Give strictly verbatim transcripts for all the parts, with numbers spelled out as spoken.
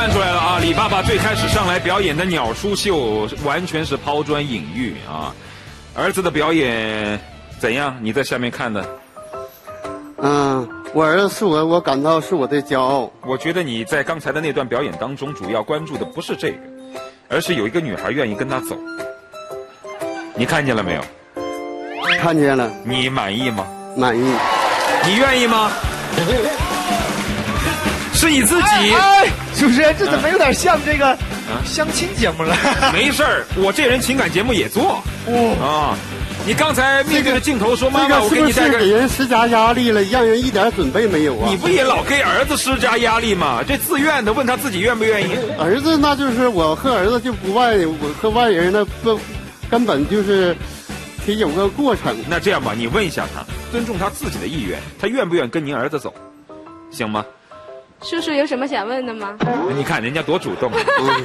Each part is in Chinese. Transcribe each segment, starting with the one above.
看出来了啊，李爸爸最开始上来表演的鸟叔秀完全是抛砖引玉啊。儿子的表演怎样？你在下面看的。 嗯，我儿子是我，我感到是我的骄傲。 我觉得你在刚才的那段表演当中，主要关注的不是这个，而是有一个女孩愿意跟他走。你看见了没有？ 看见了。 你满意吗？ 满意。 你愿意吗？是你自己。 哎哎、主持人，这怎么有点像这个相亲节目了？ 没事儿，我这人情感节目也做。哦啊。你刚才面对着镜头说：“妈妈，我给你带个。” 这个是不是给人施加压力了，让人一点准备没有啊？ 你不也老给儿子施加压力吗？这自愿的，问他自己愿不愿意。 儿子那就是我和儿子就不外，我和外人那不根本就是得有个过程。 那这样吧，你问一下他，尊重他自己的意愿，他愿不愿意跟您儿子走，行吗？ 叔叔有什么想问的吗？ 你看人家多主动。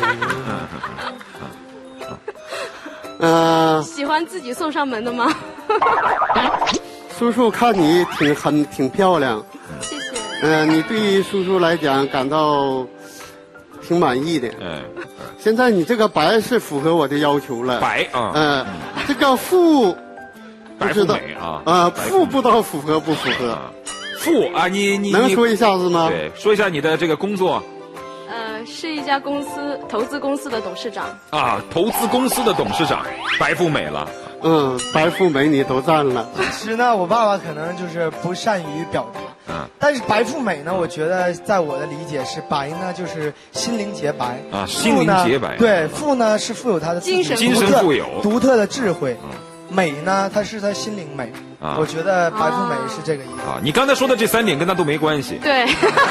嗯、呃， 喜欢自己送上门的吗？ 叔叔看你挺很挺漂亮， 谢谢。 嗯、呃，你对叔叔来讲感到挺满意的。 嗯， 现在你这个白是符合我的要求了。 白啊， 嗯、呃，这个富不知道啊， 呃，富不知道符合不符合？ 富啊，你你能说一下子吗？ 对，说一下你的这个工作。 呃，是一家公司投资公司的董事长啊，投资公司的董事长，白富美了。 嗯，白富美你都占了。 其实呢，我爸爸可能就是不善于表达。嗯。但是白富美呢，我觉得在我的理解是白呢，就是心灵洁白。 啊，心灵洁白。 对，富呢是富有他的精神精神富有独特的智慧。嗯。美呢，它是他心灵美。啊。我觉得白富美是这个意思。 啊，你刚才说的这三点跟他都没关系。 对。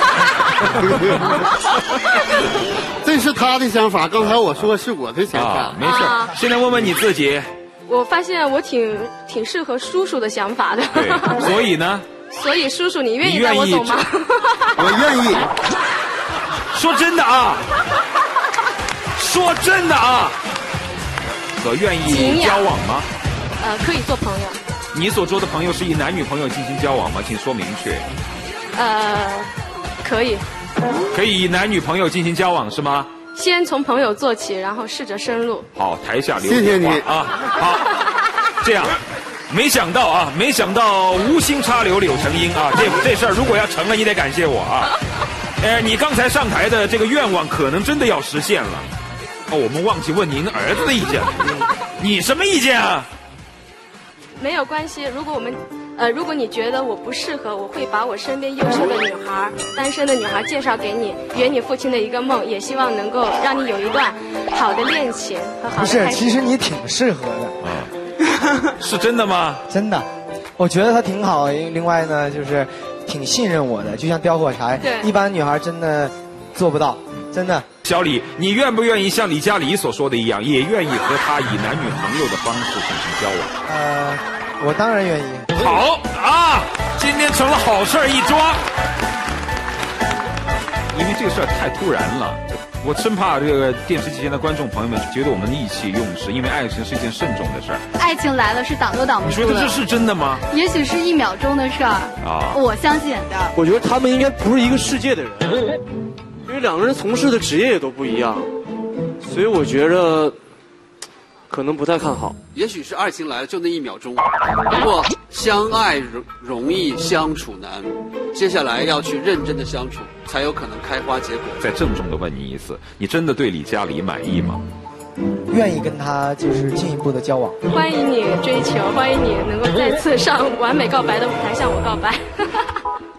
这是他的想法，刚才我说是我的想法。 啊、没事、啊，现在问问你自己。 我发现我挺挺适合叔叔的想法的。 对，所以呢？ 所以叔叔，你愿意带我走吗？ 我愿意。 说真的啊，说真的啊，可愿意交往吗？ 呃，可以做朋友。 你所说的朋友是以男女朋友进行交往吗？请说明确。 呃，可以。 可以以男女朋友进行交往是吗？ 先从朋友做起，然后试着深入。 好，台下留谢谢你啊。好，这样，没想到啊，没想到无心插柳柳成荫啊。这这事儿如果要成了，你得感谢我啊。呃，你刚才上台的这个愿望可能真的要实现了。哦，我们忘记问您儿子的意见了。你什么意见啊？ 没有关系，如果我们。呃，如果你觉得我不适合，我会把我身边优秀的女孩、单身的女孩介绍给你，圆你父亲的一个梦，也希望能够让你有一段好的恋情和好的开始。 不是，其实你挺适合的。 嗯，是真的吗？ 真的，我觉得他挺好。另外呢，就是挺信任我的，就像叼火柴， 对， 一般女孩真的做不到，真的。 小李，你愿不愿意像李佳黎所说的一样，也愿意和他以男女朋友的方式进行交往？ 呃。我当然愿意。 好啊，今天成了好事儿一桩。因为这个事儿太突然了，我生怕这个电视机前的观众朋友们觉得我们意气用事，因为爱情是一件慎重的事儿。 爱情来了是挡都挡不住的。 你说的这是真的吗？ 也许是一秒钟的事儿啊，我相信。 我觉得他们应该不是一个世界的人，因为两个人从事的职业也都不一样，所以我觉得。可能不太看好， 也许是爱情来了就那一秒钟，不过相爱容容易相处难，接下来要去认真的相处，才有可能开花结果。 再郑重的问你一次，你真的对李佳黎满意吗？ 愿意跟他就是进一步的交往。 欢迎你追求，欢迎你能够再次上完美告白的舞台向我告白。